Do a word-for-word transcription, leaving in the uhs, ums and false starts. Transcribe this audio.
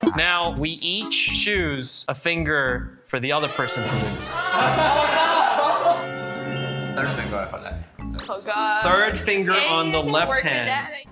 Now, we each choose a finger for the other person to lose. Third finger for that. Oh god. Third finger on the left hand.